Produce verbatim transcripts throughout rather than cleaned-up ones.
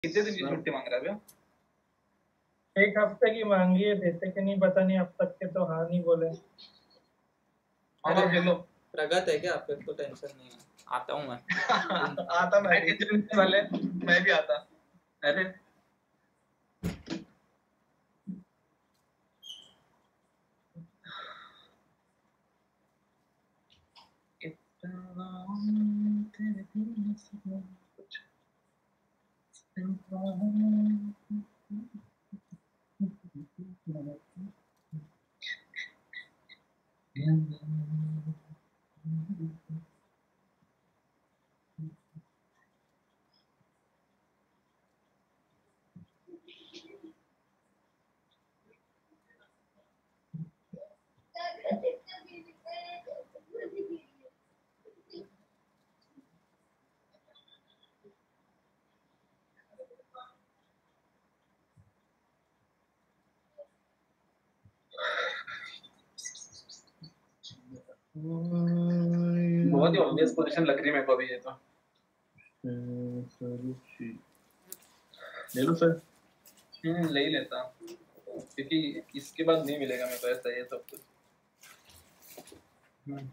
कितने दिन की छुट्टी मांग रहा है भैया? एक हफ्ते की मांगी है, देते कि नहीं पता नहीं, अब तक के तो हाँ नहीं बोले। अरे हेलो, प्रगत है क्या? फिर तो टेंशन नहीं है, आता हूँ मैं। आता मैं वाले मैं भी आता। अरे बहुत ही ऑब्वियस पोजीशन लग रही है मेरे को अभी ये तो। ले लो सर। हम्म ले ही लेता क्योंकि इसके बाद नहीं मिलेगा मेरे को ऐसा ये सब कुछ। हम्म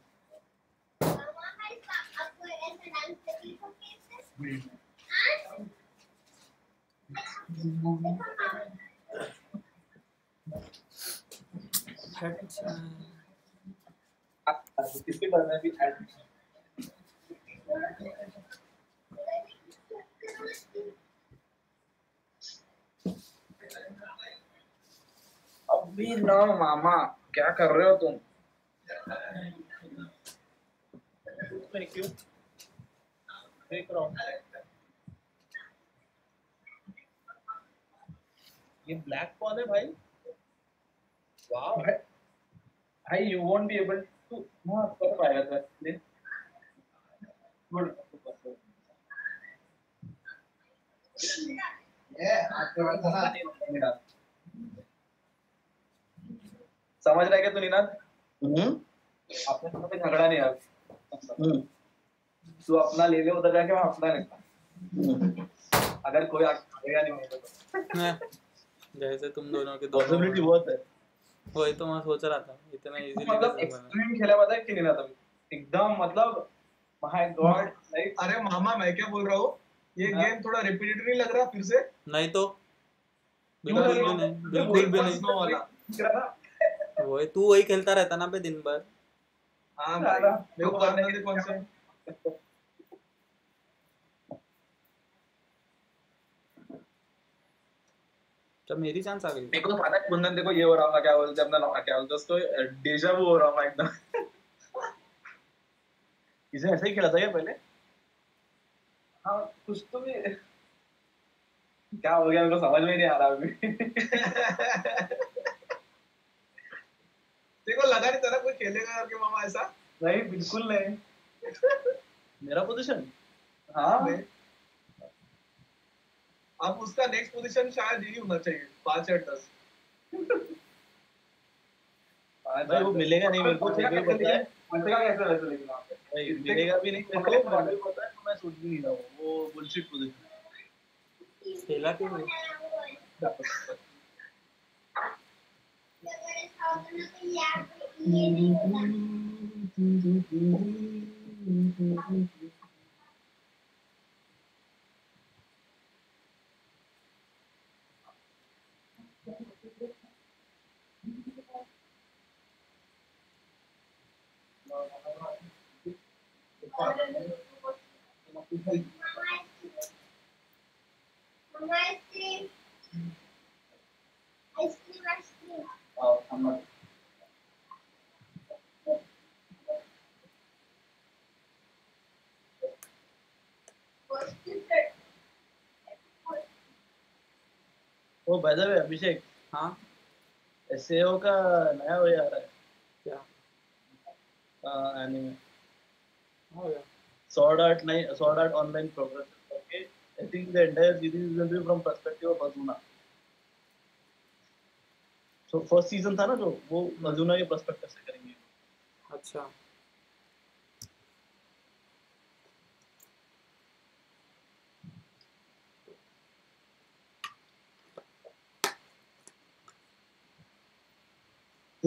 इसके बाद में भी ऐड अभी ना मामा क्या कर रहे हो तुम? क्यों देख रहा हूँ ये ब्लैक कौन है भाई? वाओ भाई you won't be able to ना कर पाएगा सर प्लीज गुड ये आपके बात था समझ रहा है क्या तू निनाद? हम्म अपने साथ में झगड़ा नहीं है हम्म तू अपना ले ले उधर जाके मैं अपना लेता अगर कोई आएगा नहीं होगा तो जैसे तुम दोनों के पॉसिबिलिटी बहुत है। वही तो मैं सोच रहा था, इतना इजीली मतलब एक्सट्रीम खेला पता है कि नहीं ना तुम एकदम मतलब माय गॉड लाइक अरे मामा मैं क्या बोल रहा हूँ ये गेम थोड़ा रिपीटेटिव नहीं लग रहा फिर से? नहीं तो बिल्कुल भी नहीं, बिल्कुल भी नहीं। वही तू वही खेलता रहता ना पे दिन भर। हाँ भाई मेरे को करने के कौन से जब मेरी चांस आ गई मेरे को पता है कुंदन देखो ये हो रहा होगा क्या बोलते अपना लौका क्या बोलते उसको डेजा वो हो रहा होगा एकदम इसे ऐसे ही खेला था क्या पहले? हाँ कुछ तो भी क्या हो गया मेरे को समझ में नहीं आ रहा अभी देखो लगा नहीं था ना कोई खेलेगा करके मामा ऐसा नहीं बिल्कुल नहीं मेरा पोजीशन हाँ अब उसका नेक्स्ट पोजीशन शायद यही होना चाहिए पाँच या दस भाई वो मिलेगा नहीं मेरे को फिर भी पता है मिलेगा कैसे वैसे लेकिन वहाँ पे भाई मिलेगा भी नहीं मेरे को भी पता है तो मैं सोच भी नहीं रहा हूँ वो बुलशिट पोजीशन खेला क्यों वो बाय द वे अभिषेक हाँ एसएओ का नया हो जा रहा है क्या एनीमे हो गया Sword Art नहीं Sword Art Online Progress okay I think the entire series will be from perspective of Azuna so first season था ना जो वो Azuna के perspective से करेंगे अच्छा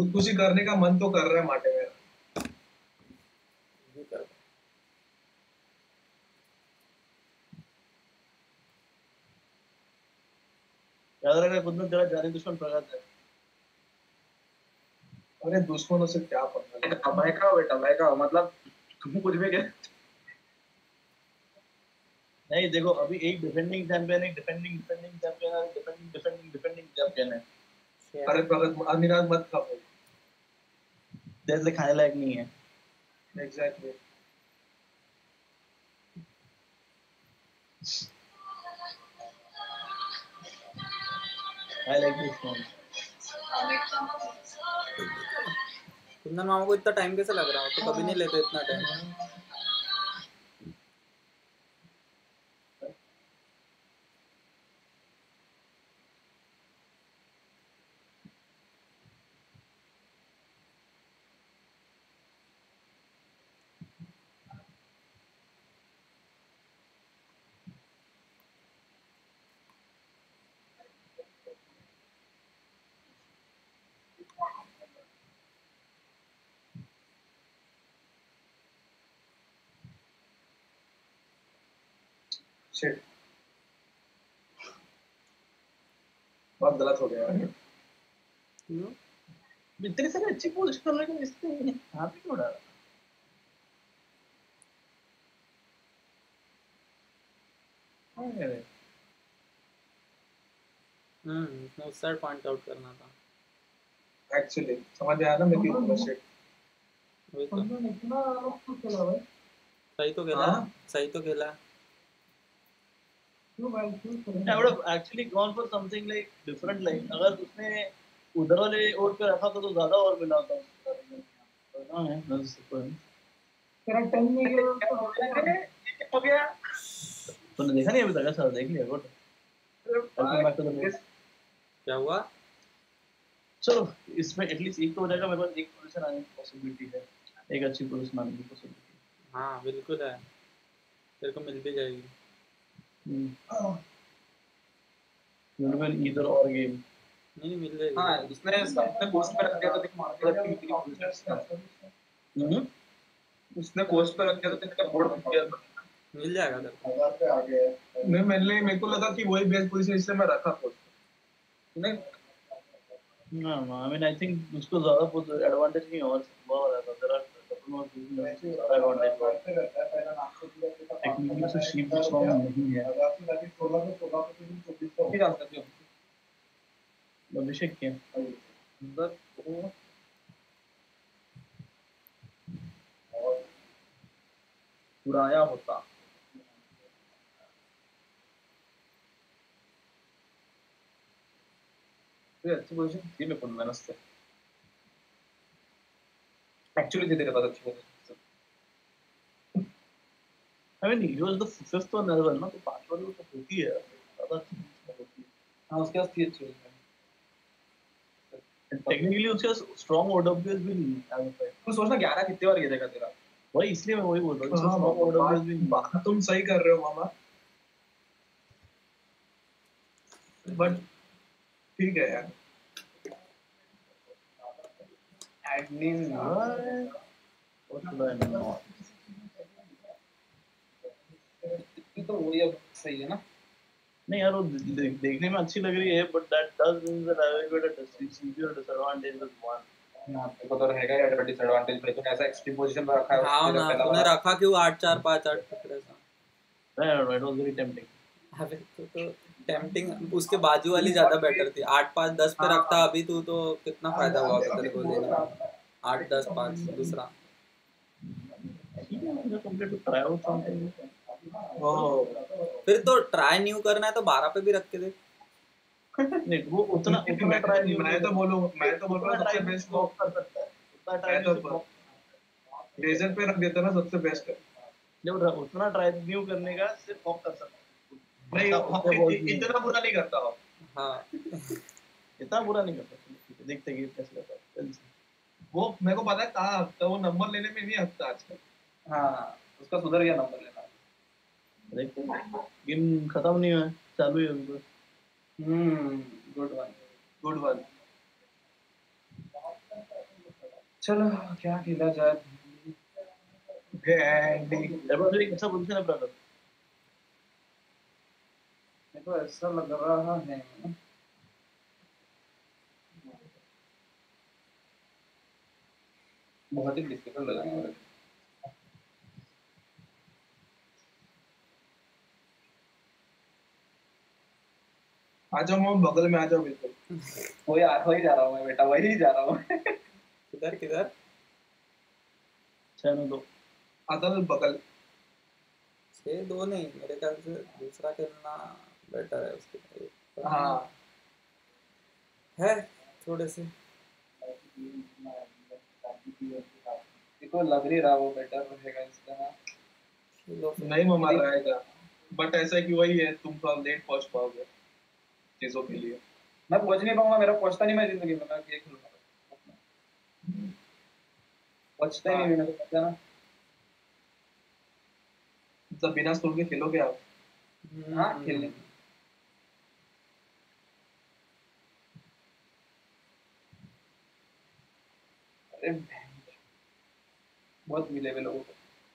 खुदकुशी करने का मन तो कर रहा है माटे में। याद रखना खुद में तेरा जानी दुश्मन प्रगत है। अरे दुश्मनों से क्या पता, बहकाओ बेटा बहकाओ, मतलब तुम कुछ भी कह। नहीं देखो अभी एक डिफेंडिंग चैंपियन एक डिफेंडिंग डिफेंडिंग चैंपियन है डिफेंडिंग डिफेंडिंग डिफेंडिंग चैंपियन है। अरे प्रगत अनिराग मत खाओ, तेरे लिए खाने लायक नहीं है। Exactly. I like this one. Kundan मामा को इतना टाइम कैसे लग रहा हो? तो कभी नहीं लेते इतना टाइम। शिट, बहुत गलत हो गया। क्यों? इतनी सारी अच्छी पोजीशन करने के इससे यहाँ पे क्यों डाला? हम्म, उसने उस साइड पॉइंट आउट करना था। एक्चुअली समझ में आया ना मेरी पूरा शिट। वही तो। इतना लोग खेला भाई। सही तो खेला, सही तो खेला। क्यों भाई क्यों? I would have actually gone for something like different like अगर उसने उधर वाले ओर पे रखा तो तो ज्यादा और मिला होता। हाँ है बस तेरा टाइम नहीं गया हो गया। तूने देखा नहीं अभी तक? सर देख लिया गुड। क्या हुआ? चलो इसमें एटलीस्ट एक तो हो जाएगा। मेरे पास एक पोजीशन आने की पॉसिबिलिटी है, एक अच्छी पोजीशन आने की पॉसिबिलिटी। हाँ बिल्कुल है, तेरे को मिल भी जाएगी। इधर और गेम नहीं मिल जाएगी। हाँ उसने अपने पोस्ट पे रख दिया तो हम्म उसने पोस्ट पे रख दिया तो तेरे बोर्ड बन गया। मिल जाएगा तेरे को। हजार पे आ गया। मैं मैंने मेरे को लगा कि वही बेस्ट पोजीशन इसलिए मैं रखा पोस्ट नहीं। ना आई मीन आई थिंक उसको ज्यादा एडवांटेज नहीं और बहुत हो रहा था। तेरा कपल और एडवांटेज टेक्निकली से शीप स्ट्रांग नहीं है। नहीं जान सकते हो अभिषेक क्या अंदर वो बुराया होता। ये अच्छी पोजीशन थी मेरे को मेहनत से। एक्चुअली थी तेरे पास अच्छी position. I mean he was the fifth one as well ना, तो पांच वाली तो होती है ज्यादा अच्छी होती है। हाँ उसके पास थी अच्छी पोजीशन। टेक्निकली उसका स्ट्रांग ओडब्ल्यूएस भी नहीं है। तू सोचना ग्यारह कितने बार गिरेगा तेरा। वही इसलिए मैं वही बोल रहा हूँ स्ट्रांग ओडब्ल्यूएस भी नहीं। तुम सही कर रहे हो मामा, बट ठीक है यार। एडमिन तो वही अब सही है ना। नहीं यार वो देखने में अच्छी लग रही है but that does mean that I will get a severe disadvantage with one. हां तेरे को तो रहेगा यार डिसएडवांटेज पे। तूने ऐसा एक्सट्रीम पोजीशन पे रखा है। हाँ ना तूने रखा क्यों आठ चार पाँच आठ पकड़े सा? नहीं इट वाज वेरी टेम्पटिंग। अबे तो तो टेम्पटिंग उसके बाजू वाली ज्यादा बेटर थी। आठ पाँच दस पे रखता अभी तू तो कितना फायदा हुआ तेरे को लेने। आठ दस पाँच दूसरा ठीक है मैं complete to try out something. ओ फिर तो ट्राई न्यू करना है तो बारह पे भी रख के देख। नहीं वो उतना उतना ट्राई नहीं। मैं तो बोलूं मैं तो बोल रहा हूं सबसे बेस्ट वो कर सकता है उतना ट्राई तो लेजर पे रख देता ना सबसे बेस्ट है। जब उतना ट्राई न्यू करने का सिर्फ ऑफ कर सकता है। नहीं इतना बुरा नहीं करता हो। हाँ इतना बुरा नहीं करता। देखते हैं कैसे करता है वो। मेरे को पता है कहाँ हकता वो नंबर लेने में नहीं हकता आजकल। हाँ उसका सुधर गया नंबर लेना। देखते गेम खत्म नहीं हुआ चालू है अभी बस। Hmm good one good one. चलो क्या खेला जाए। एडवांस कैसा पोजीशन है ब्रदर? मेरे को ऐसा लग रहा है बहुत ही डिफिकल्ट लग रहा है। आ जाओ मोम, बगल में आ जाओ बिल्कुल। वही आ वही जा रहा हूँ मैं बेटा, वही जा रहा हूँ। किधर किधर? छह नौ दो अदल बगल। छः दो नहीं, मेरे ख्याल से दूसरा खेलना बेटर है उसके लिए। हाँ है थोड़े से। देखो लग नहीं रहा वो बेटर रहेगा इसका ना। खेलो फिर। नहीं ममा रहेगा, बट ऐसा है कि वही है, तुम थोड़ा लेट पहुंच पाओगे चीजों के लिए। मैं पहुंच नहीं पाऊंगा, मेरा पहुंचता नहीं मैं जिंदगी में, मैं ये खेलूंगा पहुंचता ही नहीं मेरे को पता ना। मतलब बिना स्कूल के खेलोगे आप? हाँ खेलने। अरे बहुत मिले हुए लोगों को।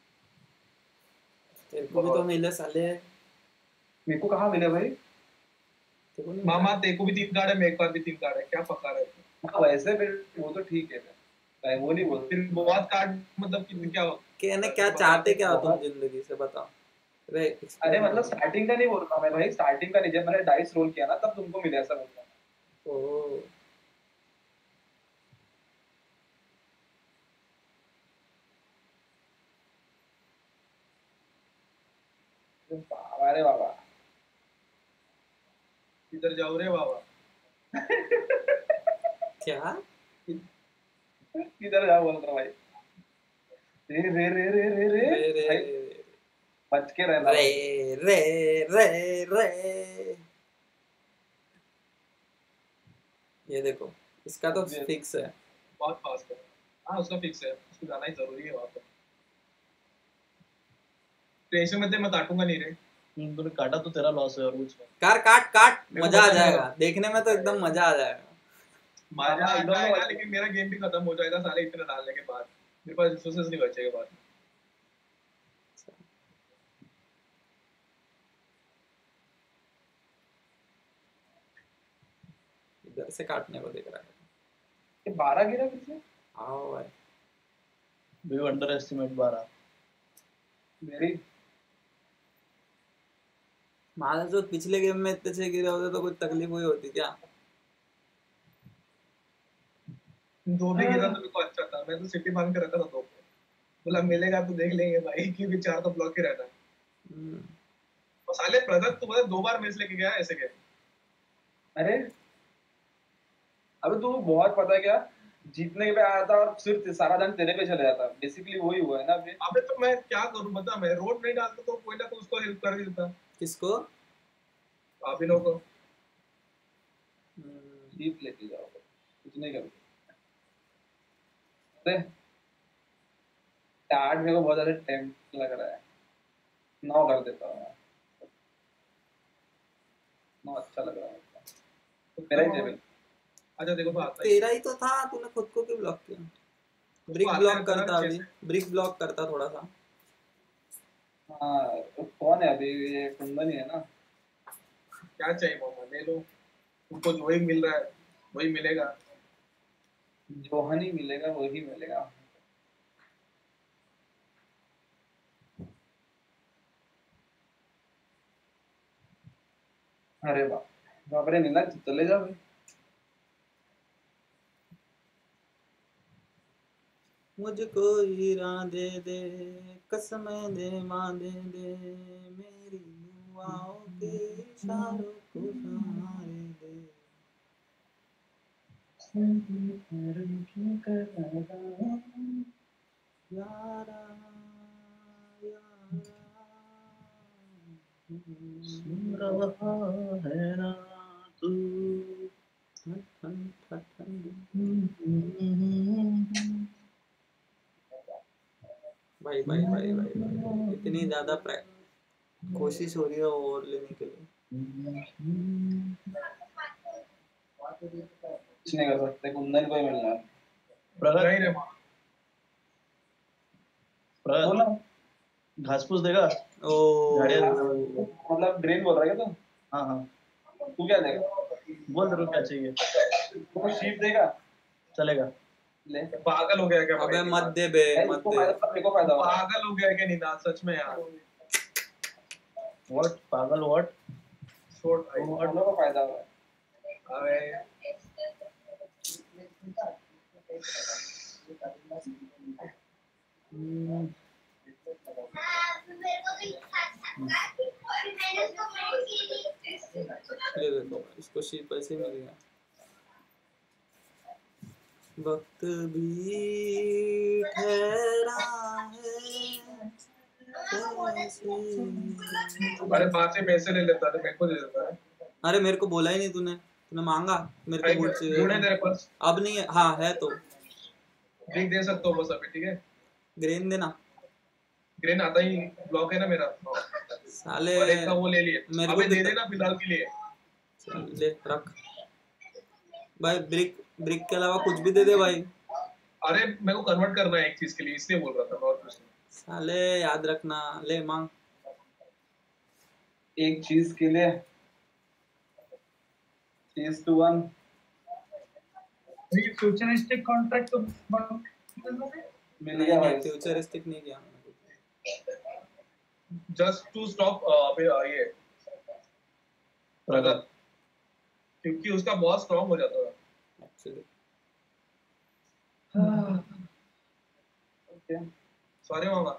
तेरे को भी तो मिले साले। मेरे को कहाँ मिले भाई? तेरे को नहीं मामा मिला? तेरे को भी तीन कार्ड है, मेरे पास भी तीन कार्ड है, क्या पका रहे थे? हाँ वैसे फिर वो तो ठीक है, मैं वो नहीं बोलती। फिर बहुत कार्ड मतलब कि क्या हो? कहने क्या चाहते क्या हो तुम जिंदगी से, बताओ। अरे अरे मतलब स्टार्टिंग का नहीं बोल रहा मैं भाई, स्टार्टिंग का नहीं, जब मैंने डाइस रोल किया ना तब तुमको मिले, ऐसा बोल रहा हूँ। ओह बाबा रे बाबा। इधर जाओ रे बाबा। क्या? किधर जा बोल रहा भाई? रे रे रे रे रे रे रे रे भाई, बच के रहना रे रे रे रे। ये देखो इसका तो फिक्स है। बहुत फास्ट है। हाँ उसका फिक्स है, उसको जाना ही जरूरी है वहाँ पर। टेंशन मत ले, मैं काटूंगा नहीं रे। तूने काटा तो तेरा लॉस है और कुछ नहीं। कार काट काट, मेरे को मजा आ पता है। जाएगा देखने में, तो एकदम मजा आ जाएगा। मजा आ एकदम जाएगा, मजा- लेकिन मेरा गेम भी खत्म हो जाएगा साले इतने डालने के बाद। मेरे पास रिसोर्सेज नहीं बचेगा बाद में। इधर से काटने को दिख रहा है। ये बारह गिरा फिर से आओ भाई। वी अंडर एस्टिमेट बारह। मेरी। मारा जो पिछले गेम में इतने से गिरे होते तो कुछ तकलीफ हुई होती क्या? दो भी गिरा तो मेरे को अच्छा था, मैं तो सिटी बांध के रखा था दो पे। बोला मिलेगा तो देख लेंगे भाई, क्योंकि चार तो ब्लॉक ही रहना है। हम्म। और साले ब्रदर तू मतलब दो बार मैच लेके गया है ऐसे के। अरे अबे तू बहुत पता है क्या, जीतने पे आया था और सिर्फ सारा ध्यान तेरे पे चले जाता, बेसिकली वही हुआ है ना अभी। अबे तो मैं क्या करूं बता, मैं रोड नहीं डालता तो कोई ना कोई उसको हेल्प कर देता। किसको? आप ही लोगों को। जीप लेके जाओ, कुछ नहीं करोगे। अरे स्टार्ट मेरे को बहुत ज्यादा टेम्प्ट लग रहा है, नौ कर देता हूँ मैं। नौ अच्छा लग रहा है तो मेरा ही टेबल। अच्छा देखो बात है, तेरा ही तो था, तूने खुद को क्यों ब्लॉक किया? ब्रिक आते ब्लॉक हैं करता तरह अभी, ब्रिक ब्लॉक करता थोड़ा सा। हाँ तो कौन है अभी, ये कुंदन ही है ना। क्या चाहिए मामा, ले लो। तुमको जो ही मिल रहा है वही मिलेगा। जोहन ही मिलेगा, वही मिलेगा। अरे वाह बाप रे, नीला चले जाओ भाई। मुझको हीरा दे दे, कसम दे माँ दे दे, मेरी दुआओं के इशारों को सहारे दे। यारा यारा सुन रहा है ना तू। ठन ठन ठन ठन। भाई भाई भाई भाई भाई इतनी ज्यादा कोशिश हो रही है ओवर लेने के लिए। कुछ नहीं कर सकते, कुंदन को ही मिलना है। ब्रदर नहीं रे मामा, बोल ना। घास फूस देगा। ओ गाड़ियाँ मतलब ग्रेन बोल रहा है क्या तुम? हाँ हाँ तू क्या देगा? बोल तेरे को क्या चाहिए तुमको शीप देगा? चलेगा। ले। पागल हो गया क्या अबे भाई? मत दे बे, भाई, मत इसको दे। फायदा मेरे को फायदा होगा। पागल हो गया क्या निनाद सच में यार? व्हाट पागल व्हाट छोड़ भाई। दोनों को फायदा होगा। अरे ये देखो इसको शीप पैसे मिल गया। वक्त भी ठहरा है कैसे। अरे बात से पैसे ले लेता है, मेरे को दे देता है। अरे मेरे को बोला ही नहीं तूने, तूने मांगा मेरे को वुड चाहिए। वुड है तेरे पास? अब नहीं है। हाँ है तो ब्रिक दे सकता हूँ बस अभी, ठीक है? ग्रेन देना। ग्रेन आता ही ब्लॉक है ना मेरा। साले और एक का वो ले लिए। मेरे को अबे दे कितना- देना फिलहाल के लिए। चल, ले रख भाई। ब्रिक ब्रिक के अलावा कुछ भी दे दे भाई। अरे मेरे को कन्वर्ट करना है एक चीज के लिए, इसलिए बोल रहा था मैं, और कुछ नहीं। साले याद रखना। ले मांग। एक चीज के लिए चीज टू वन। ये फ्यूचरिस्टिक कॉन्ट्रैक्ट तो बन- मिल गया भाई। फ्यूचरिस्टिक नहीं किया मैंने। जस्ट टू स्टॉप अबे आ, ये प्रगत, क्योंकि उसका बहुत स्ट्रांग हो जाता है एक्चुअली। ओके सॉरी मामा।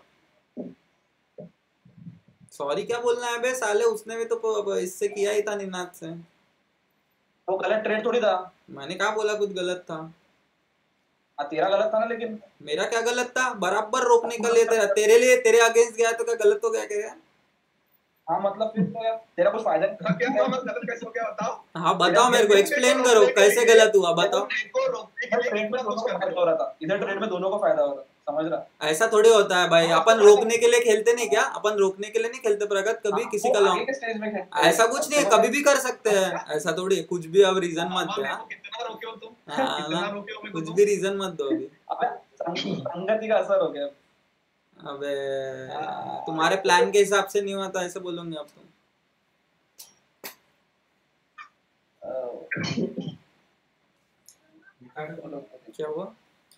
सॉरी क्या बोलना है बे साले, उसने भी तो प- इससे किया ही था निनाद से। वो गलत ट्रेड थोड़ी था। मैंने कहा बोला कुछ गलत था। हाँ, तेरा गलत था ना, लेकिन मेरा क्या गलत था? बराबर रोकने के लिए तेरा, तेरे लिए तेरे अगेंस्ट गया तो क्या गलत हो गया क्या? हाँ मतलब फिर तो यार तेरा कुछ फायदा हाँ, क्या नहीं। मामा गलत कैसे हो गया बताओ? हाँ बताओ मेरे को, एक्सप्लेन करो कैसे गलत हुआ बताओ। मेरे को रोकने के इधर लिए ट्रेड में कितना दोनों कुछ को करते फायदा हो रहा था। इधर ट्रेड में दोनों को फायदा हो रहा था, समझ रहा? ऐसा थोड़ी होता है भाई, अपन रोकने के लिए खेलते नहीं क्या? अपन रोकने के लिए नहीं खेलते प्रगत कभी हाँ, किसी वो का आगे लॉन्ग। के स्टेज में खेलते हैं। ऐसा कुछ नहीं है, कभी भी कर सकते हैं। ऐसा थोड़ी है, कुछ भी अब रीजन मत मामा दे। मेरे हाँ? को कितना रोके हो तुम? हाँ कितना ना, रोके हो मेरे को कुछ तुम? भी रीजन मत दो अभी। अबे संग- संगति का असर हो गया। अबे तुम्हारे प्लान के हिसाब से नहीं हुआ तो ऐसे बोलोगे अब तुम। क्या हुआ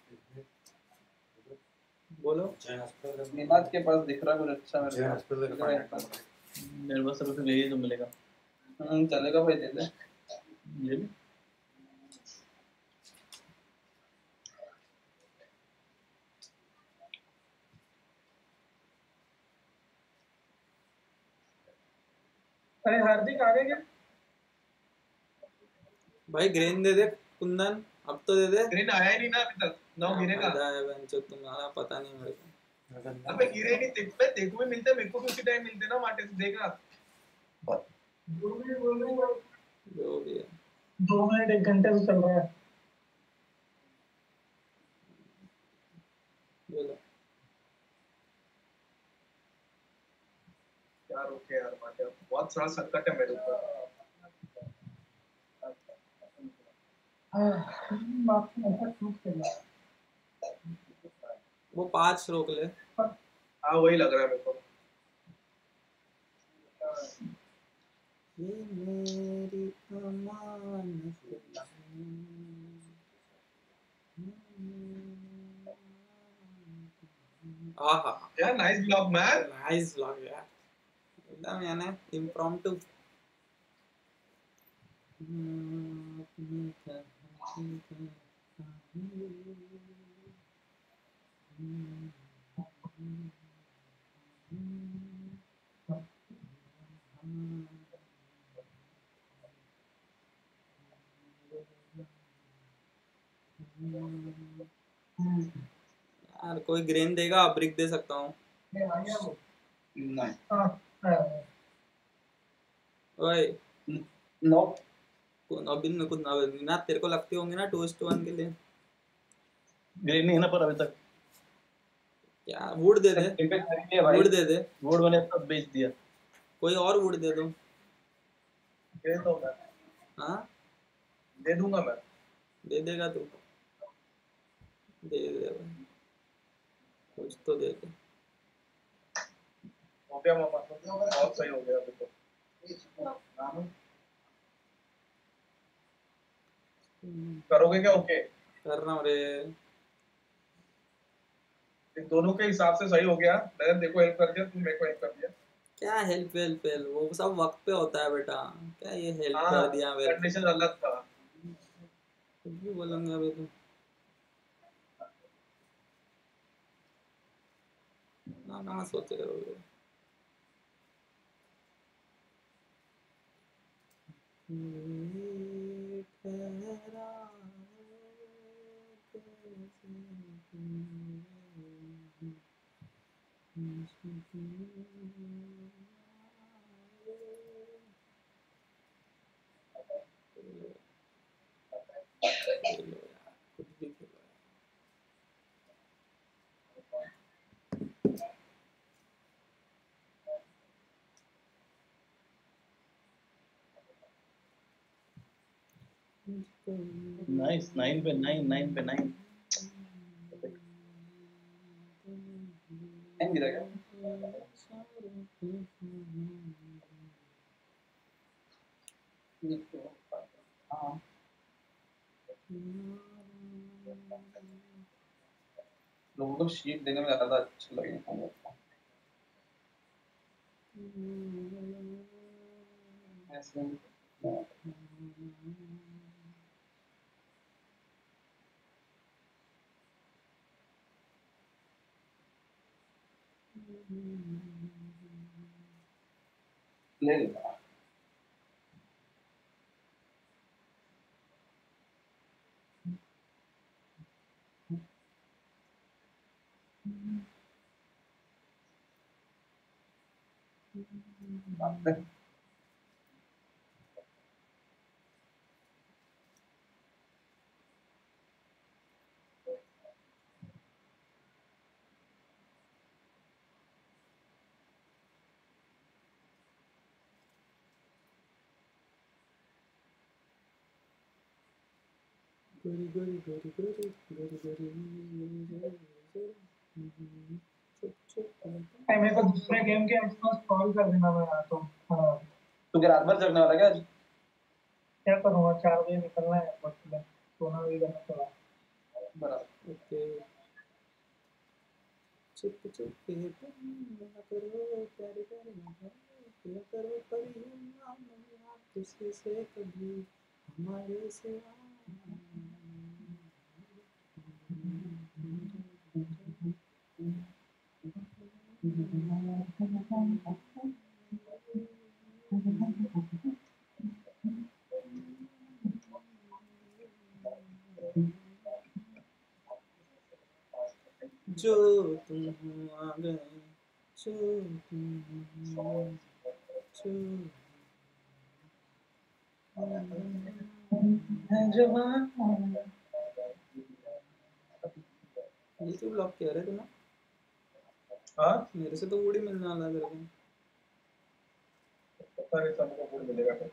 बोलो। निनाद के पास दिख रहा कुछ अच्छा मेरे को। मेरे पास सिर्फ यही तो मिलेगा। हम्म चलेगा भाई, दे दे। ये भी अरे हार्दिक आ गए क्या? भाई ग्रेन दे दे कुंदन, अब तो दे दे। ग्रीन आया ही नहीं ना अभी तक, ना गिरेगा। फायदा है बहनचोद, तुम्हारा पता नहीं मेरे को। अबे गिरे नहीं, देख पे देखो भी मिलते हैं, मेरे को भी उसी टाइम मिलते हैं ना मार्टे से, देखा। जो भी है। दो मिनट एक घंटे से चल रहा है। बोलो। क्या रोके यार मार्टे, बहुत सारा संकट है मेरे ऊपर। बाप रे, ऐसा क्यों किया? वो पांच रोक ले। हाँ वही लग रहा है मेरे को। ये मेरी अमानत है। आहा यार nice blog man. Nice vlog यार, एकदम यानी इम्प्रॉम्प्टू। यार कोई ग्रेन देगा, ब्रिक दे सकता हूँ। नहीं हाँ, हाँ। ओए नो कौन अभी मेरे को ना, तेरे को लगते होंगे ना टू टू वन के लिए। ग्रीन नहीं है ना पर अभी तक। क्या वुड दे दे, वुड दे दे, वुड मैंने सब बेच दिया। कोई और वुड दे दो। दे दो मैं, हाँ दे दूंगा मैं। दे देगा तू, दे दे भाई, कुछ तो दे दे। हो गया मामा, बहुत सही हो गया अभी तो। करोगे क्या? ओके कर रहा हूँ रे। दोनों के हिसाब से सही हो गया। मैंने देखो हेल्प कर दिया, तुम मेरे को हेल्प कर दिया। क्या हेल्प हेल्प हेल्प, वो सब वक्त पे होता है बेटा। क्या ये हेल्प हाँ, कर दिया मेरे कंडीशन अलग था। कुछ भी बोलूंगा अभी तो। ना ना सोच रहे हो ये ठहरा कुछ भी खेलो। नाइस, नाइन पे नाइन, नाइन पे नाइन। टाइम गिरेगा। हाँ लोगों को शीट देने में ज्यादा अच्छा लगेगा। ऐसे ले लेना। गोरी गोरी गोरी गोरी गोरी गोरी भाई मेरे को दूसरे गेम के एक्सपर्ट कॉल कर देना, मैं आता हूँ। हाँ तू क्या रात भर जगने वाला क्या आज? क्या करूँगा, चार बजे निकलना है बस में, सोना भी करना पड़ा। बराबर। ओके चुप चुप के तुम ना करो प्यारे प्यारे ना करो क्या करो कभी ना मिला किसी से कभी हमारे सिवा। जो तुम आ गए जो तुम जो ये क्यों ब्लॉक किया रे तूने? हाँ, मेरे से तो वुडी मिलने वाला तेरे को। पता नहीं सबको फूड मिलेगा क्या।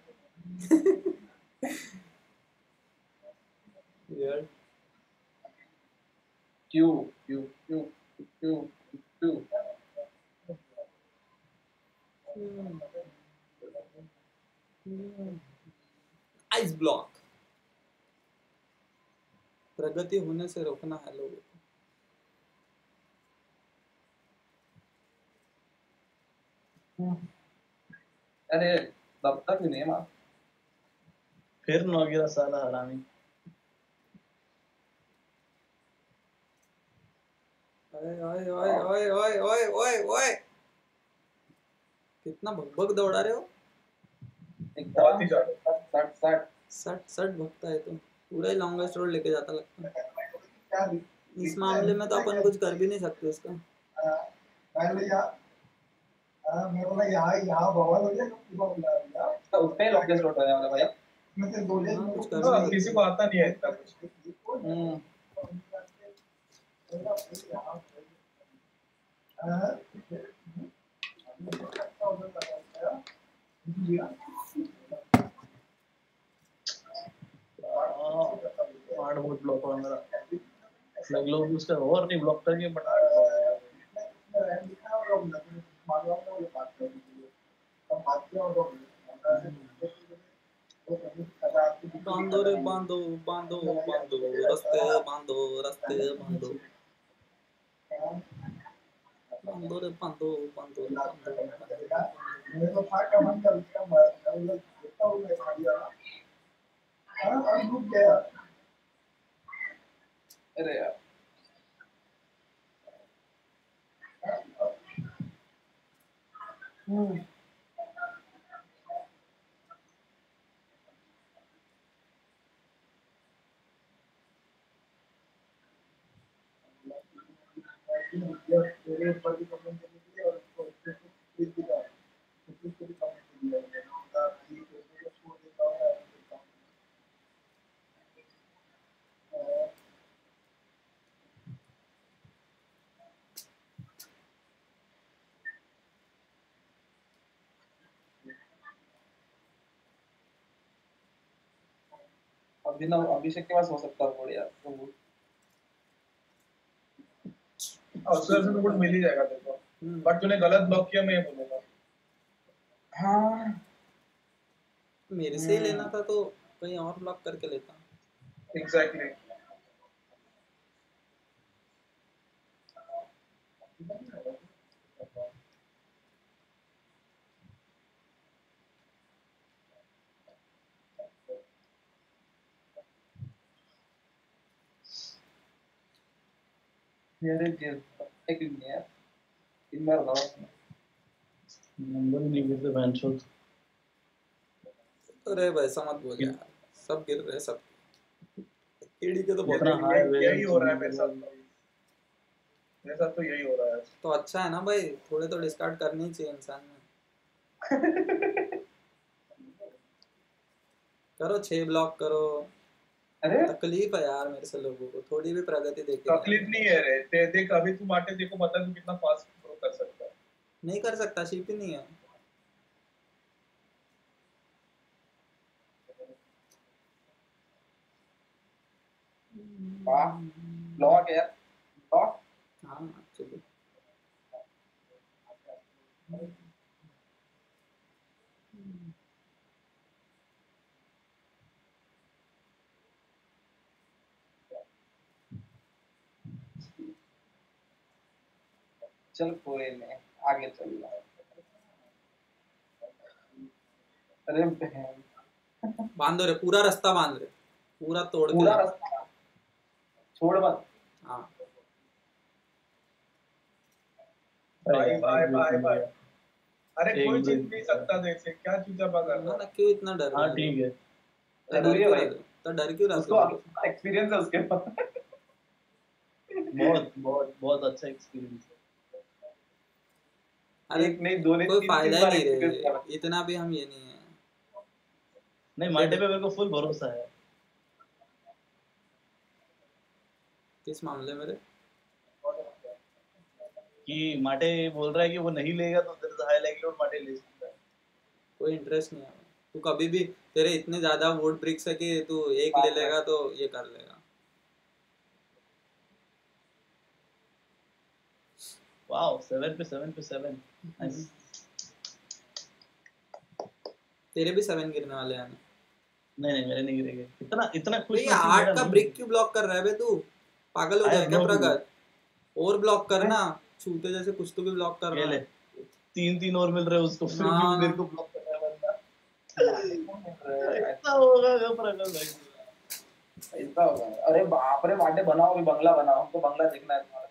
यार क्यों क्यों क्यों क्यों क्यों आइस ब्लॉक। प्रगति होने से रोकना है लोगों को। अरे तब तक नहीं मार। फिर नौगिरा साला हरामी। ओए ओए ओए ओए ओए ओए ओए ओए कितना भगभग दौड़ा रहे हो? बहुत ही ज्यादा। सट सट सट सट भगता है तो पूरा ही लॉन्गेस्ट रोड लेके जाता लगता है। इस मामले में तो अपन कुछ कर भी नहीं सकते इसका। तो उसपे लॉन्गेस्ट रोड होने वाला भैया। हाँ, कुछ कर हाँ, नहीं किसी सकते। को आता नहीं है इतना कुछ। हम्म आठ बहुत ब्लॉक हुआ मेरा। लग लो उसका और नहीं ब्लॉक करके बट बांधो रे बांधो बांधो बांधो रास्ते बांधो रास्ते बांधो बांधो रे बांधो बांधो रे बांधो अरे यार हम्म अभी ना अभिषेक के पास हो सकता है बोल यार तो अफसर से तो कुछ मिल ही जाएगा तेरे को, बट तूने गलत ब्लॉक किया, मैं ये बोलूंगा। हाँ मेरे से ही लेना था तो कहीं और ब्लॉक करके लेता। एग्जैक्टली मेरे दिल एक दिन यार इन बार ना नंबर नहीं गिरते बैंचोद। अरे वैसा मत बोल यार, सब गिर रहे सब। केडी के तो बहुत इतना हाई यही हो रहा है मेरे साथ, मेरे साथ तो यही हो रहा है। तो अच्छा है ना भाई, थोड़े तो डिस्कार्ड करने ही चाहिए इंसान में। करो छह ब्लॉक करो। अरे तकलीफ है यार मेरे से लोगों को, थोड़ी भी प्रगति देखे। तकलीफ नहीं है रे, दे, देख अभी तू माटे देखो पता है तू कितना फास्ट ग्रो कर सकता है। नहीं कर सकता, शिप ही नहीं है। वाह लॉक यार लॉक। हाँ चलो चल कोई नहीं आगे चल रहा। अरे बहन बांध रे, पूरा रास्ता बांध रे, पूरा तोड़ के। पूरा रास्ता छोड़ मत। हाँ भाई भाई भाई भाई अरे एक कोई दो- जीत नहीं सकता देख से, क्या चीजा कर ना ना, क्यों इतना डर रहा हाँ है? ठीक है। तो डर जरूरी है क्यों भाई। रहा- तो डर क्यों रहा उसको है? एक्सपीरियंस है उसके पास। बहुत बहुत बहुत अच्छा एक्सपीरियंस है। अरे एक नहीं दो नहीं कोई तीन फायदा तीन बार ही नहीं experience रे, करा। इतना भी हम ये नहीं है। नहीं माटे पे मेरे को फुल भरोसा है। किस मामले में रे? कि माटे बोल रहा है कि वो नहीं लेगा तो देयर इज हाई लाइकलीहुड माटे ले सकता है। कोई इंटरेस्ट नहीं है। तू कभी भी, तेरे इतने ज्यादा वोट ब्रिक्स है कि तू एक ले लेगा तो ये कर लेगा। वाओ सेवन पे सेवन पे सेवन नाइस। तेरे भी सेवन गिरने वाले हैं। नहीं नहीं मेरे नहीं गिरेंगे। इतना इतना तो खुश ये आठ का ब्रिक क्यों ब्लॉक कर रहा है बे तू? पागल हो I गया have क्या no प्रगत? और ब्लॉक करना, छूते जैसे कुछ तो भी ब्लॉक कर रहा ले है। तीन तीन और मिल रहे हैं उसको, फिर भी हाँ। मेरे को ब्लॉक कर रहा है बंदा। ऐसा होगा क्या प्रगत भाई? ऐसा होगा। अरे बाप रे माटे बनाओ अभी बंगला बनाओ, हमको बंगला देखना है तुम्हारा।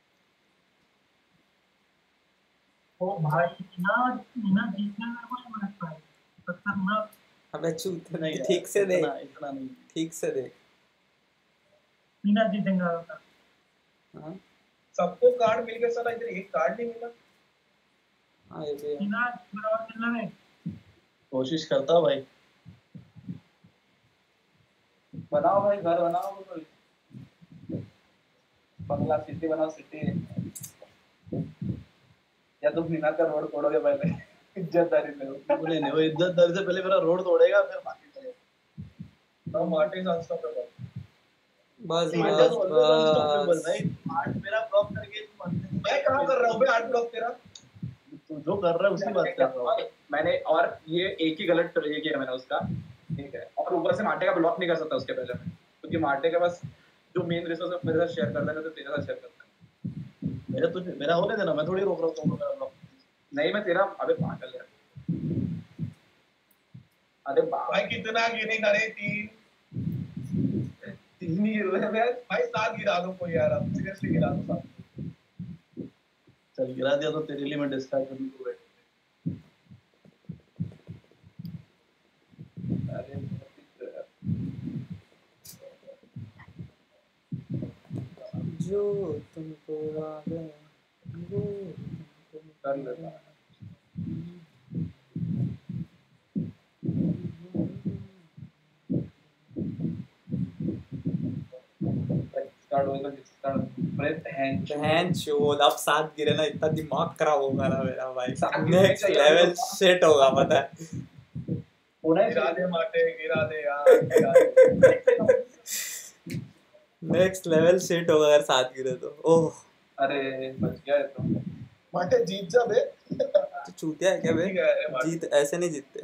ओ भाई ना ना जीतने में कोई मत पाए खतरनाक। अबे छूते नहीं ठीक से दे, इतना इतना नहीं। ठीक से दे। बिना जीतेगा होता। हाँ सबको कार्ड मिल गया साला, इधर एक कार्ड नहीं मिला। हाँ ये भी है। बिना बराबर मिलना है। कोशिश करता हूँ भाई। बनाओ भाई घर बनाओ कोई बंगला सिटी बनाओ सिटी। या तो मीना का रोड तोड़ोगे पहले इज्जतदारी में। नहीं नहीं वो इज्जतदारी से पहले मेरा रोड तोड़ेगा फिर बाकी करेगा। ना माटे से अनस्टॉपेबल। बस माटे बस तो always unstoppable बस। भाई। आठ मेरा ब्लॉक करके तुम अंतिम- मैं कहाँ कर रहा हूँ बे आठ ब्लॉक तेरा? तू जो कर रहा है उसकी बात कर रहा हूँ। मैंने और ये एक ही गलत ये किया मैंने उसका, ठीक है, और ऊपर से मार्टे का ब्लॉक नहीं कर सकता उसके पहले मैं, क्योंकि मार्टे के पास जो मेन रिसोर्स मेरे साथ शेयर करता है तो तेरे साथ शेयर करता है। मेरा तुझे मेरा होने देना, मैं थोड़ी रोक रहा हूँ मेरा ब्लॉक। नहीं मैं तेरा, अबे पागल है, अरे भाई कितना गिरेगा रे? तीन तीन ही गिर रहे हैं भाई, सात गिरा दो कोई यार, अब सीरियसली गिरा दो सात। चल गिरा दिया तो तेरे लिए मैं डिस्ट्रैक्ट करने को बैठ। अरे जो तुमको आ गया वो कर लेता स्टार्ट होगा स्टार्ट ब्रेथ हैंड बहन चोद, अब सात गिरे ना, इतना दिमाग खराब होगा ना मेरा भाई, सात गिरने नेक्स्ट चाहिए, लेवल तो- सेट होगा पता है। होना ही गिरा दे चाहिए। माटे, गिरा दे यार, गिरा दे। नेक्स्ट लेवल सेट होगा अगर सात गिरे तो। ओह अरे बच गया है तो। माटे जीत जा बे। तो चूतिया है क्या बे? ठीक है, अरे माटे। जीत ऐसे नहीं जीतते,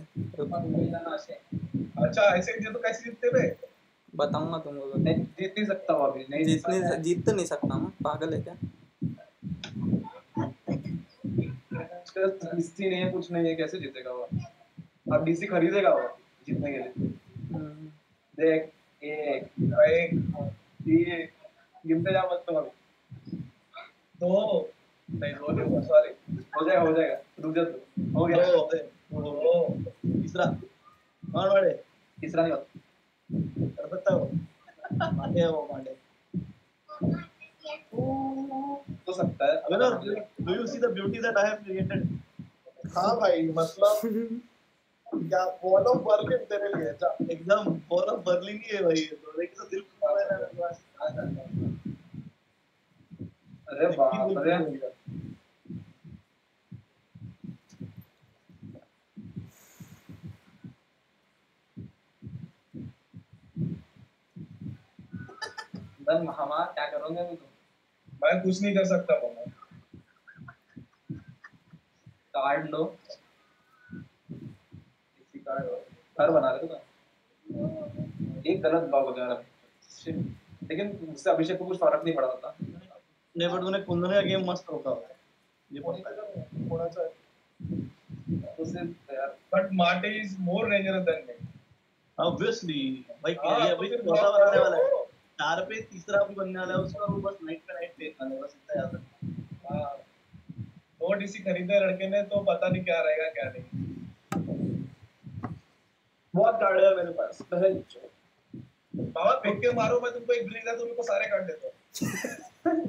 अच्छा ऐसे ही तो कैसे जीतते बे? बताऊंगा तुमको तो। नहीं जीत नहीं सकता वो अभी, नहीं जीत नहीं जीत तो नहीं सकता मैं, पागल है क्या? डीसी नहीं है, कुछ नहीं है, कैसे जीतेगा वो? अब डीसी खरीदेगा वो जीतने के लिए। हम्म, देख एक एक तीन गिनते जा मत तुम अभी। दो नहीं, दो नहीं हुआ, सॉरी। हो जाएगा हो जाएगा, रुक जा तू, हो गया। दो दो तीसरा कौन वाले? तीसरा नहीं होता, कर सकता हो? मांडे है वो मांडे। हो सकता है। अबे ना, do you see the beauty that I have created? हाँ भाई, मतलब क्या वॉल ऑफ बर्लिन तेरे लिए जा। एकदम वॉल ऑफ बर्लिन ही है भाई ये तो, देखिए तो दिल खुश है मेरे पास। अरे बाप रे, दन हमारा क्या करोगे अभी तुम? मैं कुछ नहीं कर सकता मामा। कार्ड लो, इसी कार्ड घर बना रहे हो तो एक गलत ब्लॉक हो गया अभी, लेकिन उससे अभिषेक को कुछ फर्क नहीं पड़ा होता। नहीं बट तूने कुंदन का गेम मस्त रोका हुआ है ये पता है। थोड़ा सा तो सिर्फ यार बट माटे is more dangerous than me. Obviously भाई हाँ, ये तो अभी फिर चौथा block बनने करो। वाला है, चार पे तीसरा भी बनने वाला है उसका, वो बस नाइट पे नाइट देखना है बस, इतना याद रखना। हाँ, दो डीसी खरीदे लड़के ने तो पता नहीं क्या रहेगा क्या नहीं। बहुत कार्ड है मेरे पास पहले। बाबा फेंक के मारो, मैं तुमको एक ब्रिंग तुम को सारे कार्ड देता हूँ।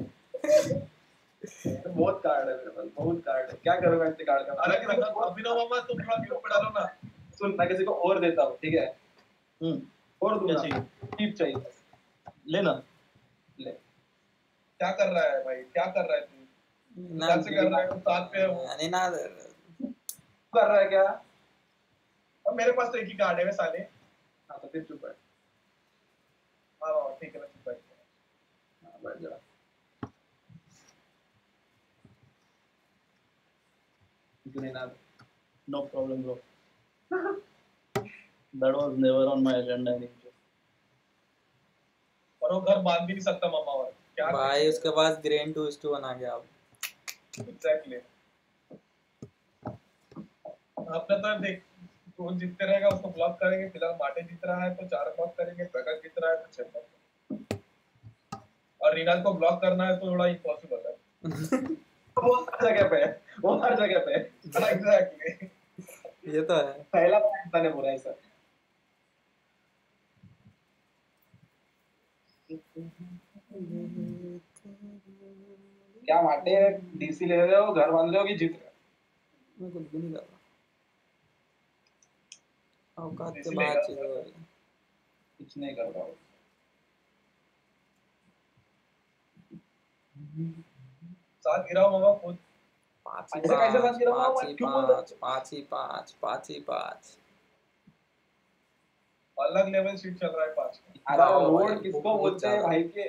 बहुत कार्ड है मेरे पास, बहुत कार्ड है, क्या करूंगा इतने कार्ड का? अरे अभिनव मामा तुम थोड़ा म्यूट पे डालो ना। सुन, मैं किसी को और देता हूँ, ठीक है, हम्म और क्या दूंगा, चाहिए? टीप चाहिए बस। लेना ले क्या कर रहा है भाई, क्या कर रहा है तू? ना क्या से कर रहा है? तुम साथ पे हो। नहीं ना, कर रहा है क्या? और मेरे पास तो एक ही कार्ड है वे साले। हाँ तो फिर चुप है। हाँ हाँ, ठीक है, मैं चुप बैठ गया। हाँ, बैठ जा। Junaid, no problem bro, that was never on my agenda anyway. और वो घर बांध भी नहीं सकता मामा, और क्या भाई उसके पास ग्रेन टू इस टू बना गया अब। एग्जैक्टली। आपने तो देख, तो जीतते रहेगा उसको ब्लॉक करेंगे, फिलहाल माटे जीत रहा है तो चार ब्लॉक करेंगे, प्रकाश जीत रहा है तो छह ब्लॉक, और रिनाज को ब्लॉक करना है तो थोड़ा इम्पॉसिबल है। वो हर जगह पे है, वो हर जगह पे है। एग्जैक्टली। ये तो है। पहला पॉइंट मैंने बोला है सर। क्या माटे डीसी ले रहे हो, घर बांध रहे हो कि जीत रहे हो? मैं कुछ भी नहीं कर रहा, औकात के इसीलिए बाहर कर- चीजें हो रही हैं। कुछ नहीं कर रहा हूँ। साथ गिराओ मामा खुद। पाँच ही ऐसे कैसे बात पाँच, कर रहा हूँ पाँच मैं? ही क्यों बोल रहा पाँच, पाँच ही पाँच, पाँच ही पाँच। अलग लेवल शीट चल रहा है पांच का। अरे वाह भाई, रोड किसको बहुत बोलते हैं ज्यादा। भाई के?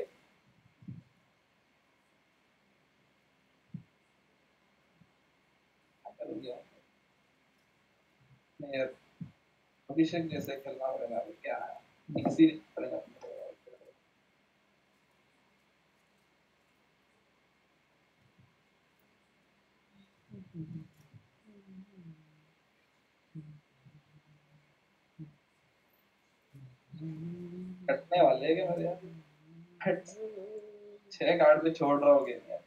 नहीं यार, अभिषेक जैसे खेलना पड़ेगा अभी, क्या है इसी पड़ेगा। कटने वाले हैं क्या मेरे यार? छह कार्ड पे छोड़ रहा हूँ गेम यार।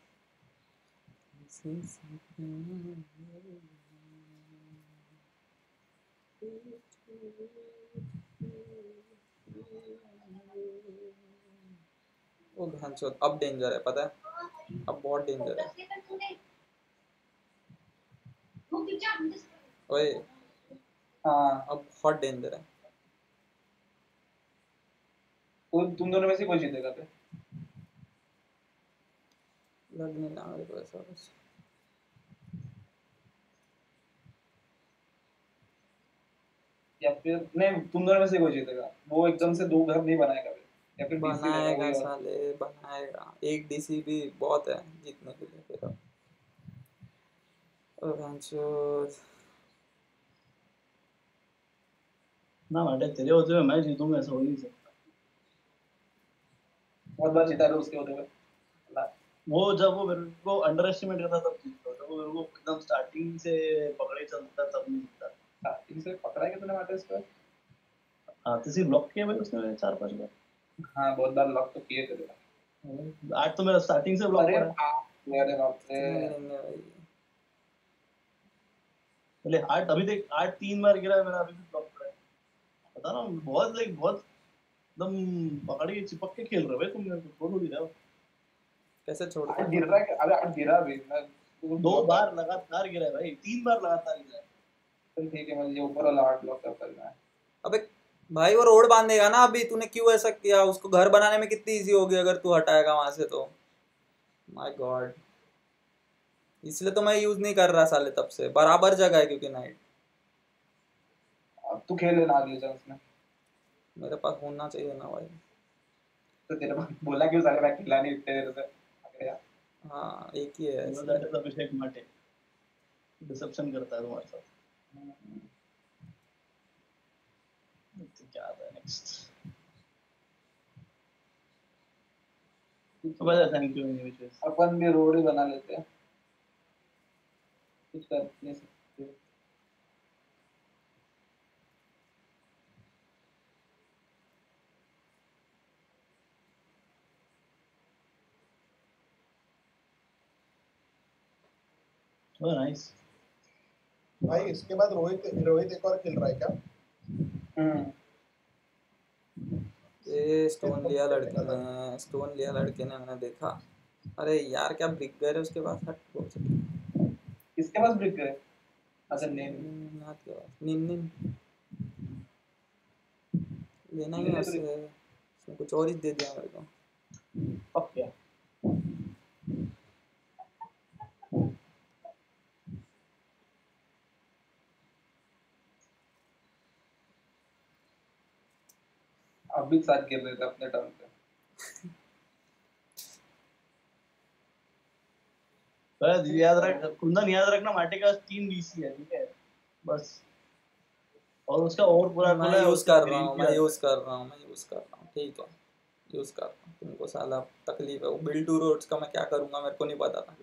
ओ भैंसचोद, अब डेंजर है पता है, अब बहुत डेंजर है। ओए हाँ, अब बहुत डेंजर है। तो तुम दोनों में से कोई जीतेगा फिर? लग नहीं रहा मेरे को ऐसा कुछ। या फिर नहीं, तुम दोनों में से कोई जीतेगा, वो एकदम से दो घर नहीं बनाएगा फिर, या फिर डीसी लेगा बनाएगा कोई और। साले, बनाएगा। एक डीसी भी बहुत है जीतने के लिए फिर। अब ओ भैंसचोद, ना माटे तेरे होते हुए मैं जीतूंगा, ऐसा हो नहीं सकता। बहुत बार जीता है उसके होते हुए। वो जब वो मेरे को अंडर एस्टिमेट करता तब जीतता, जब वो मेरे को एकदम स्टार्टिंग से पकड़े चलता तब नहीं जीतता। स्टार्टिंग से पकड़ा है कि तूने मार्टिस को? हाँ किसी ब्लॉक किया भाई उसने चार पांच बार। हाँ, बहुत बार लॉक तो किए थे। आज तो मेरा स्टार्टिंग से ब्लॉक अरे पड़ा है। बाप, अरे बाप रे। कितने गिरेंगे भाई? पहले आठ, अभी देख आठ तीन बार गिरा है मेरा, अभी भी ब्लॉक पड़ा है। बता रहा हूँ बहुत लाइक बहुत एकदम पकड़ के चिपक के खेल रहे हो भाई तुम, मेरे को छोड़ नहीं रहे हो। कैसे छोड़ आठ दूं? गिर रहा है, अरे आठ गिरा भी मैं। दो बार लगातार गिरा है भाई, तीन बार लगातार गिरा है। चल ठीक है, मुझे ऊपर वाला आठ ब्लॉक करना है। अबे भाई वो रोड बांधेगा ना अभी, तूने क्यों ऐसा किया? उसको घर बनाने में कितनी इजी होगी अगर तू हटाएगा वहां से तो। माय गॉड, इसलिए तो मैं यूज नहीं कर रहा साले तब से। बराबर जगह है क्योंकि नाइट अब तू खेल लेना अगले चांस में। मेरे पास होना चाहिए ना भाई। तो तेरे को बोला क्यों साले, मैं खिला नहीं इतने देर से अरे यार। हाँ एक ही है You know इसलिए। that is अभिषेक माटे डिसेप्शन करता है तुम्हारे साथ। तो क्या आता है नेक्स्ट? बस थैंक यू एनीवेज। अपन भी रोड ही बना लेते हैं, कुछ कर नहीं सकते। ओह नाइस भाई इसके बाद रोहित रोहित एक और खेल रहा है क्या? हम्म ये स्टोन लिया लड़के ने, स्टोन लिया लड़के ने, मैंने देखा। अरे यार क्या ब्रिक गए है उसके पास? हट बोल सकते। किसके पास ब्रिक है? अच्छा नहीं नाथ के पास। निन निन लेना ही है उससे। उसने कुछ और ही दे दिया मेरे को। फक क्या अभी साथ खेल रहे थे अपने टर्न पे। बस याद रख कुंदन, याद रखना माटे का तीन डीसी है ठीक है बस, और उसका और पूरा मैं खुला है। यूज उसका कर रहा हूँ, ग्रीन मैं किया यूज कर रहा हूँ, मैं यूज कर रहा हूँ। ठीक है यूज कर रहा हूँ। तुमको साला तकलीफ है वो बिल्ड टू रोड्स का, मैं क्या करूँगा मेरे को नहीं पता था।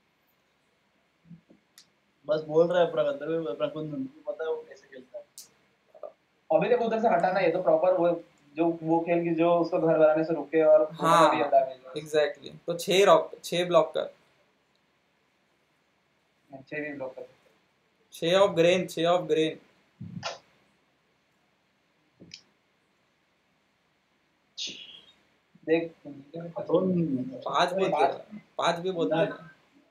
बस बोल रहा है पूरा करते हुए अपना कुंदन को पता है वो कैसे खेलता है। अभी देखो उधर से हटाना, ये तो प्रॉपर वो जो वो खेल की जो उसको घर बनाने से रुके और हाँ भी डैमेज। एग्जैक्टली, तो छह रॉक छह ब्लॉक कर, छह भी ब्लॉक कर। छह ऑफ ग्रेन, छह ऑफ ग्रेन। देख पांच बहुत गिरा, पांच भी बहुत गिरा।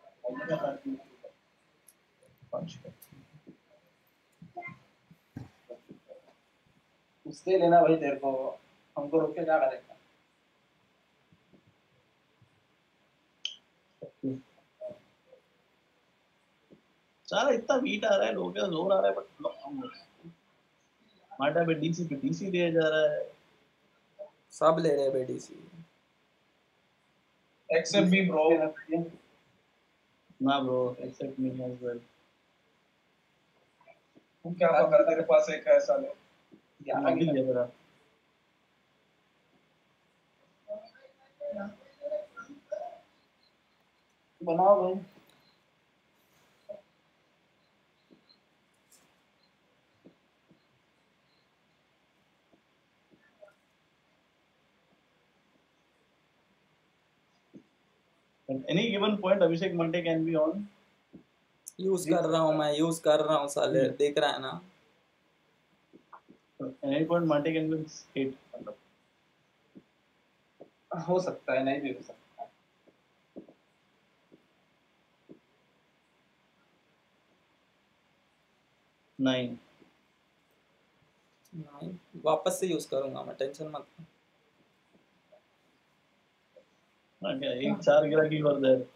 उससे लेना भाई, तेरे को हमको रोक के क्या करेगा? सारा इतना बीट आ रहा है, लोगों का जोर आ रहा है बट ब्लॉक कम हो रहा है। माटा पे डीसी पे डीसी दिया जा रहा है, सब ले रहे हैं बेडीसी। Except me bro. ना bro except me as well. तू क्या पकड़ा, तेरे पास एक है साले ग्यारह अभी की है मेरा बनाओ भाई। at any given point Abhishek Mante can be on use कर रहा हूँ मैं, यूज कर रहा हूँ साले, हम्म। देख रहा है ना। at any point Mante can be eight मतलब हो सकता है, नहीं भी हो सकता है। nine नहीं, वापस से यूज करूंगा मैं, टेंशन मत ले। हाँ क्या एक चार गिरा की और देर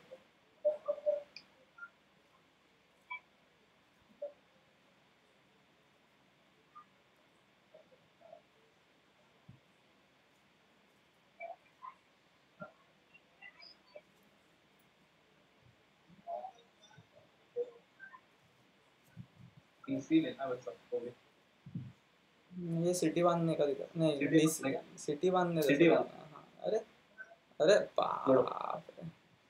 पीसी लेना बस सबको भी। ये सिटी बांधने का दिक्कत नहीं, सिटी डीसी बांधने का। सिटी बांधने सिटी का। बांध- हाँ, अरे अरे बाप रे।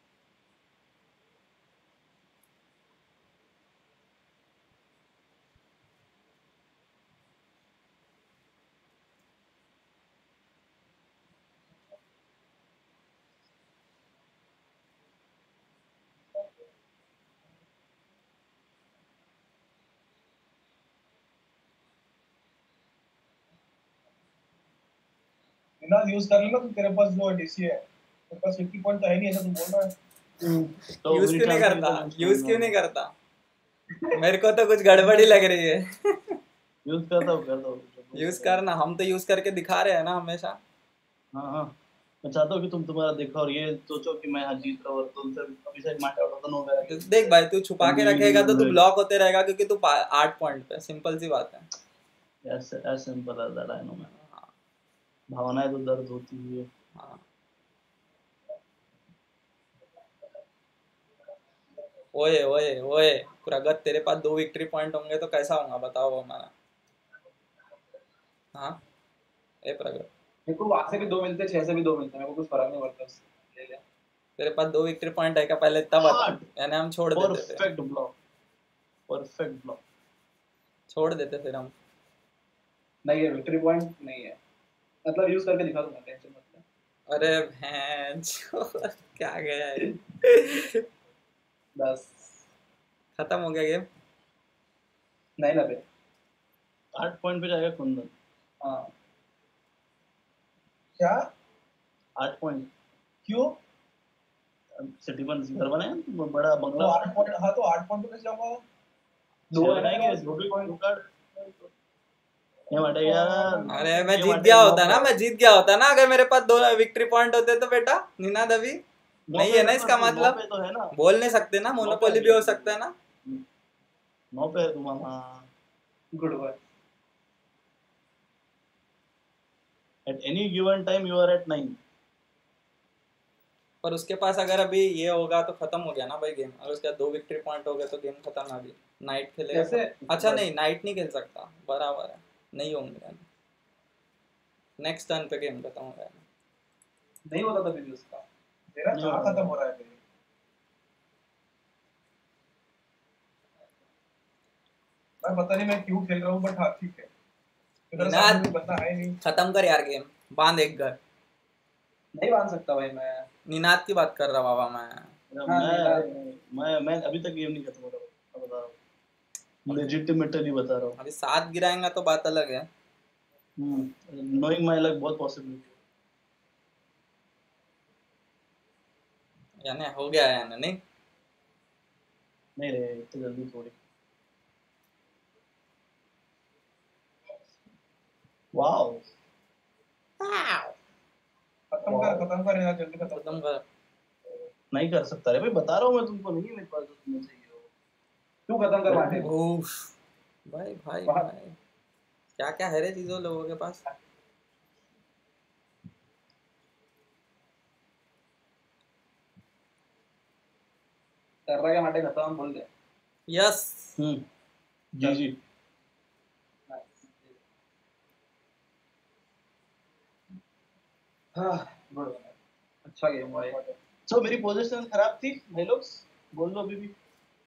बिना यूज कर लेना, तो तेरे पास जो डीसी है तेरे पास फिफ्टी पॉइंट तो है नहीं, ऐसा तू बोल रहा है। तो यूज क्यों नहीं Vital करता, तो यूज क्यों नहीं करता? मेरे को तो कुछ गड़बड़ी लग रही है। यूज करता हूँ करता हूँ यूज करना, हम तो यूज करके दिखा रहे हैं ना हमेशा। हाँ हाँ मैं चाहता हूँ कि तुम तुम्हारा देखो और ये सोचो कि मैं आज जीत रहा हूँ और तुमसे अभिषेक माटे आउट ऑफ द नोवेयर तो देख भाई, तू छुपा के रखेगा तो तू हम्म। ब्लॉक होते रहेगा, क्योंकि तू पा- आठ पॉइंट पे, सिंपल सी बात है। ऐसे ऐसे simple as that I know man भावनाएं तो दर्द होती ही है हाँ। ओए ओए ओए प्रगत, तेरे पास दो विक्ट्री पॉइंट होंगे तो कैसा होगा बताओ हमारा। हाँ ए प्रगत, मेरे को वहां से भी दो मिलते, छह से भी दो मिलते, मेरे को कुछ फर्क नहीं पड़ता उससे। ले ले। तेरे पास दो विक्ट्री पॉइंट है क्या पहले तब बता, Hard. यानी हम छोड़ देते थे, परफेक्ट ब्लॉक परफेक्ट ब्लॉक छोड़ देते फिर हम। नहीं है, विक्ट्री पॉइंट नहीं है, मतलब यूज करके दिखा दूंगा, टेंशन मत ले। अरे भैंस क्या गया ये। बस खत्म हो गया गेम। नहीं ना बे। आठ पॉइंट पे जाएगा कुंदन हाँ क्या आठ पॉइंट क्यों? सिटी बन घर बनाया ना, बड़ा तो बंगला आठ पॉइंट, हाँ तो आठ पॉइंट पे कैसे जाऊंगा? दो छह है बनाएंगे ना, दो भी दो कार्ड ये माटे यार अरे मैं ये जीत माटे गया नौ होता ना, पे- मैं जीत गया होता ना अगर मेरे पास दो विक्ट्री पॉइंट होते तो बेटा। निनाद अभी नौ नहीं पे है ना, तो इसका नौ मतलब पे तो है ना बोल नहीं सकते ना, मोनोपोली भी हो सकता है ना। नौ पे है तुम मामा good boy. at any given time you are at nine पर उसके पास अगर अभी ये होगा तो खत्म हो गया ना भाई गेम, अगर उसके बाद दो विक्ट्री पॉइंट हो गए तो गेम खत्म है अभी। नाइट खेलेगा कैसे? तो- अच्छा नहीं, नाइट नहीं खेल सकता, बराबर है, नहीं होंगे। नेक्स्ट टर्न पे गेम खत्म हो गया। नहीं होता था फिर उसका। तेरा नहीं कहाँ होगा। खत्म हो रहा है मेरे? मैं पता नहीं मैं क्यों खेल रहा हूँ, बट हाँ ठीक है। मेरा निनाद। सामने कोई बंदा है नहीं। खत्म कर यार गेम, बांध एक घर। नहीं बांध सकता भाई मैं। निनाद की बात कर रहा बाबा मैं। हाँ, मैं मैं मैं अभी तक गेम नहीं खत्म हो रहा मैं बता रहा हूँ लेजिटिमेटली बता रहा हूँ अभी सात गिराएंगा तो बात अलग है। नोइंग माय लक बहुत पॉसिबिलिटी यानी हो गया है यानी नहीं। नहीं रे इतनी जल्दी थोड़ी वाओ खत्म कर, खत्म कर यार, जल्दी खत्म खत्म कर। कर। नहीं कर सकता रे भाई बता रहा हूँ मैं तुमको नहीं है मेरे पास जो तुम्हें चाहिए हो तू खत्म कर बांटे। उफ, भाई भाई वाह। भाई क्या क्या है रे चीजों लोगों के पास। कर रहा क्या बांटे, खत्म बोल दे। यस हम्म जी जी हाँ गुड, अच्छा गेम हुआ ये। सो मेरी पोजीशन खराब थी भाई लोग, बोल लो अभी भी।